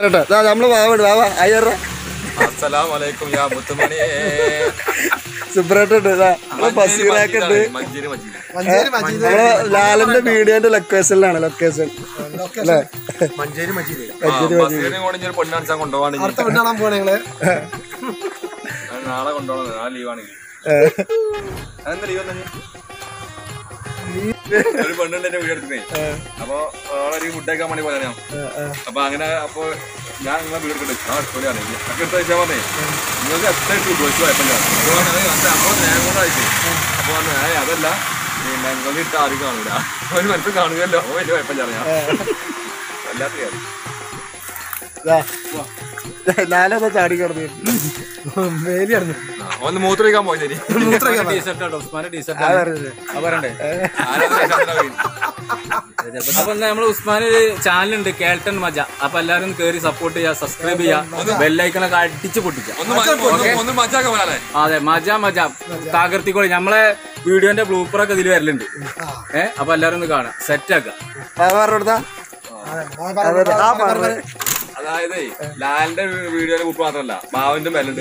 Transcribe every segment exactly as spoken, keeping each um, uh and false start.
കേട്ടോ നമ്മള് വാവ വാവ അയ്യറ അസ്സലാമലൈക്കും യാ മുത്തുമണി സുബ്രട്ടുണ്ട് ബസീറാക്കുണ്ട് നമ്മളെ ലാലന്റെ വീഡിയോന്റെ ലൊക്കേഷനിലാണ് ലൊക്കേഷൻ അല്ലേ മഞ്ചേരി മജീദ് പൊന്നാൻസാൻ കൊണ്ടുപോകാൻ നാളെ കൊണ്ടുപോകണം നാളെ ലീവാണെങ്കിൽ അതെന്താ ലീവ് എന്താ ഒരു പെണ്ണുണ്ട് എന്റെ വീട് എടുത്തേ അപ്പൊ അവളൊരു ഫുഡൊക്കെ വേണ്ടി പോയാ അപ്പൊ അങ്ങനെ അപ്പൊ ഞാൻ നിങ്ങളെ വീട് എടുത്തിട്ട് ആ എടുത്തോളിയാണ് ഒക്കെ എടുത്ത് വെച്ചാൽ പറഞ്ഞേ നിങ്ങൾക്ക് എത്ര ഇട്ടു ചോദിച്ചു കുഴപ്പമില്ല അപ്പൊ നേരം കൊണ്ടായിട്ട് അപ്പൊ പറഞ്ഞു ഏ അതല്ല പിന്നെ നിങ്ങൾക്ക് ഇട്ട് ആരും കാണൂല ഒരു മനസ്സിൽ കാണുകയല്ലോ വലിയ കുഴപ്പമില്ല ഞാൻ വല്ലാത്ത കാര്യം ലാലൊക്കെ ചാടി കിടന്നു ഒന്ന് മൂത്രമൊഴിക്കാൻ പോയി തരി അപ്പൊ നമ്മള് ഉസ്മാന് ചാനലുണ്ട് കേൾട്ടൺ മജ അപ്പൊ എല്ലാരും കേറി സപ്പോർട്ട് ചെയ്യാ സബ്സ്ക്രൈബ് ചെയ്യാ ബെല്ലൈക്കണൊക്കെ അടിച്ചു പൊട്ടിക്കാം അതെ മജ മജ തകർത്തിക്കോളി നമ്മളെ വീഡിയോന്റെ ബ്ലൂപ്പറൊക്കെ ഇതിൽ വരലുണ്ട് ഏഹ് അപ്പൊ എല്ലാരും ഒന്ന് കാണാം സെറ്റ് ആക്കാം അതായത് ലാലിന്റെ വീഡിയോയിലെ ഗ്രൂപ്പ് മാത്രമല്ല ബാവിന്റെ മേലുണ്ട്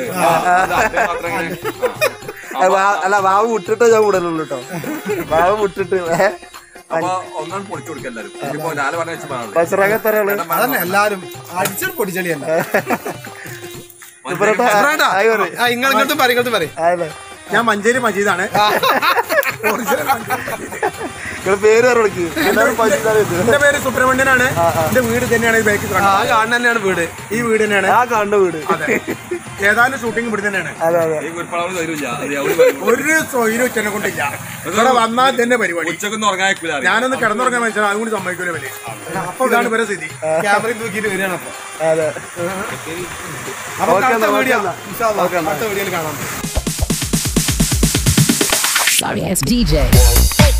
അല്ല വാവ് വിട്ടിട്ട് ഞാൻ വിടലുള്ളൂ കേട്ടോ വാവ് വിട്ടിട്ട് അപ്പൊ ഒന്നാണ് പൊളിച്ചു കൊടുക്കുക എല്ലാരും ഇപ്പൊ ലാല് പറഞ്ഞ വെച്ച് അതന്നെ എല്ലാരും അടിച്ചു പൊടിച്ചളിയല്ല ഇങ്ങോട്ടും പറയും പറയും ഞാൻ മഞ്ചേരി മജീദാണ് പേര് എന്റെ പേര് സുബ്രഹ്മണ്യനാണ് എന്റെ വീട് തന്നെയാണ് ഈ ബാക്കിൽ ആ കാണുന്ന തന്നെയാണ് വീട് ഈ വീട് തന്നെയാണ് ആ കാണുന്ന വീട് ഏതാനും ഷൂട്ടിംഗ് ഇവിടെ തന്നെയാണ് ഒരു സ്വൈര്യം ഉച്ചനെ കൊണ്ടില്ല ഇവിടെ വന്നാൽ തന്നെ പരിപാടി ഉച്ചക്കൊന്നും ഉറങ്ങാൻ ഞാനൊന്ന് കിടന്നുറങ്ങാൻ വെച്ചാൽ അതും കൂടി സമ്മതിക്കൂല വലിയ അപ്പൊ ഇതാണ് ഇവരെ സ്ഥിതി ക്യാമറയിൽ തൂക്കിയിട്ട് വരികയാണ് അപ്പൊ അപ്പൊ അടുത്ത വീഡിയോ അടുത്ത വീഡിയോയിൽ കാണാം Sorry, it's D J.